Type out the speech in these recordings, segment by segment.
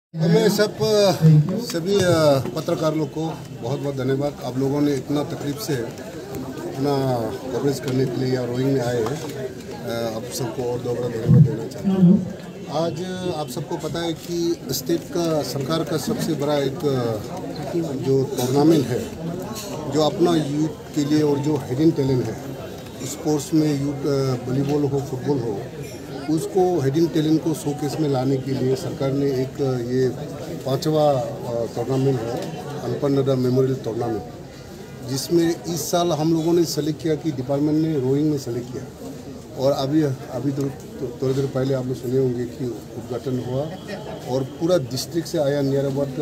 मैं सभी पत्रकार लोग को बहुत बहुत धन्यवाद। आप लोगों ने इतना तकलीफ से अपना कवरेज करने के लिए या रोइंग में आए हैं, आप सबको और दोबारा धन्यवाद देना चाहता हूँ। आज आप सबको पता है कि स्टेट का सरकार का सबसे बड़ा एक जो टूर्नामेंट है, जो अपना यूथ के लिए और जो हिडन टैलेंट है स्पोर्ट्स में, यूथ वॉलीबॉल हो, फुटबॉल हो, उसको हिडन टैलेंट को शोकेस में लाने के लिए सरकार ने एक ये 5वां टूर्नामेंट है, अनपन्नडा मेमोरियल टूर्नामेंट, जिसमें इस साल हम लोगों ने सेलेक्ट किया कि डिपार्टमेंट ने रोइंग में सेलेक्ट किया। और अभी थोड़ी देर पहले आप लोग सुने होंगे कि उद्घाटन हुआ और पूरा डिस्ट्रिक्ट से आया, नियर अबाउट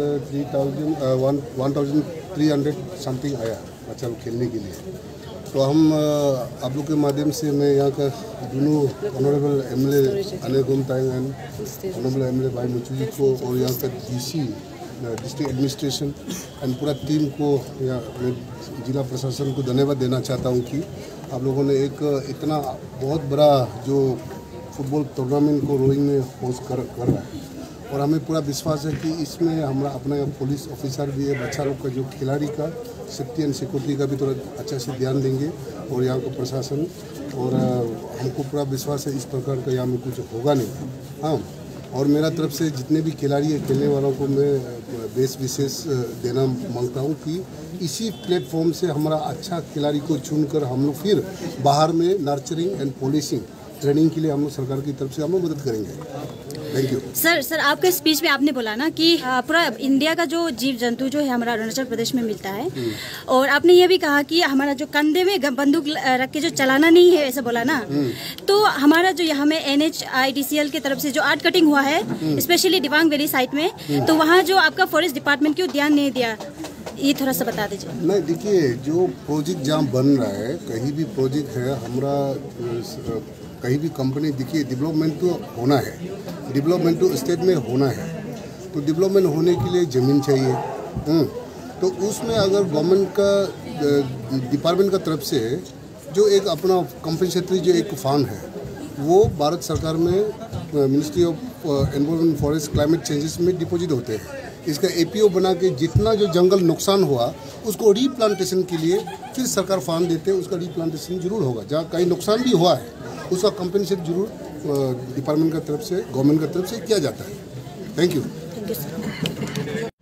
1300 समथिंग आया बच्चा लोग खेलने के लिए। तो हम आप लोग के माध्यम से मैं यहाँ का दोनों honourable MLA Anil Gomtang and honourable MLA भाई मुचू जी को और यहाँ का डीसी डिस्ट्रिक्ट एडमिनिस्ट्रेशन एंड पूरा टीम को या जिला प्रशासन को धन्यवाद देना चाहता हूँ कि आप लोगों ने एक इतना बहुत बड़ा जो फुटबॉल टूर्नामेंट को रोइंग में होस्ट कर रहा है। और हमें पूरा विश्वास है कि इसमें हमारा अपना पुलिस ऑफिसर भी है, बच्चा लोग का जो खिलाड़ी का सेफ्टी एंड सिक्योरिटी का भी थोड़ा अच्छा से ध्यान देंगे और यहाँ का प्रशासन, और हमको पूरा विश्वास है इस प्रकार का यहाँ में कुछ होगा नहीं। हाँ, और मेरा तरफ से जितने भी खिलाड़ी है, खेलने वालों को मैं बेस विशेष देना मांगता हूँ कि इसी प्लेटफॉर्म से हमारा अच्छा खिलाड़ी को चुनकर हम लोग फिर बाहर में नर्चरिंग एंड पॉलिशिंग ट्रेनिंग के लिए हम लोग सरकार की तरफ से हम लोग मदद करेंगे। Thank you. सर आपके स्पीच में आपने बोला ना कि पूरा इंडिया का जो जीव जंतु जो है हमारा अरुणाचल प्रदेश में मिलता है, और आपने ये भी कहा कि हमारा जो कंधे में बंदूक रख के जो चलाना नहीं है, ऐसा बोला ना। तो हमारा जो यहाँ में NHIDCL की तरफ से जो आर्ट कटिंग हुआ है, स्पेशली दिबांग वैली साइड में, तो वहाँ जो आपका फॉरेस्ट डिपार्टमेंट क्यों ध्यान नहीं दिया, ये थोड़ा सा बता दीजिए। नहीं, देखिए, जो प्रोजेक्ट जहाँ बन रहा है, कहीं भी प्रोजेक्ट है हमारा, कहीं भी कंपनी, देखिए डेवलपमेंट तो होना है, डेवलपमेंट तो स्टेट में होना है, तो डेवलपमेंट होने के लिए ज़मीन चाहिए। तो उसमें अगर गवर्नमेंट का डिपार्टमेंट का तरफ से जो एक अपना कंपनसेटरी जो एक फंड है, वो भारत सरकार में ministry of environment forest climate changes में डिपॉजिट होते हैं। इसका APO बना के जितना जो जंगल नुकसान हुआ उसको रीप्लांटेशन के लिए फिर सरकार फंड देते हैं, उसका रीप्लांटेशन जरूर होगा। जहाँ कहीं नुकसान भी हुआ है उसका कंपनसेट जरूर डिपार्टमेंट का तरफ से, गवर्नमेंट का तरफ से किया जाता है। Thank you.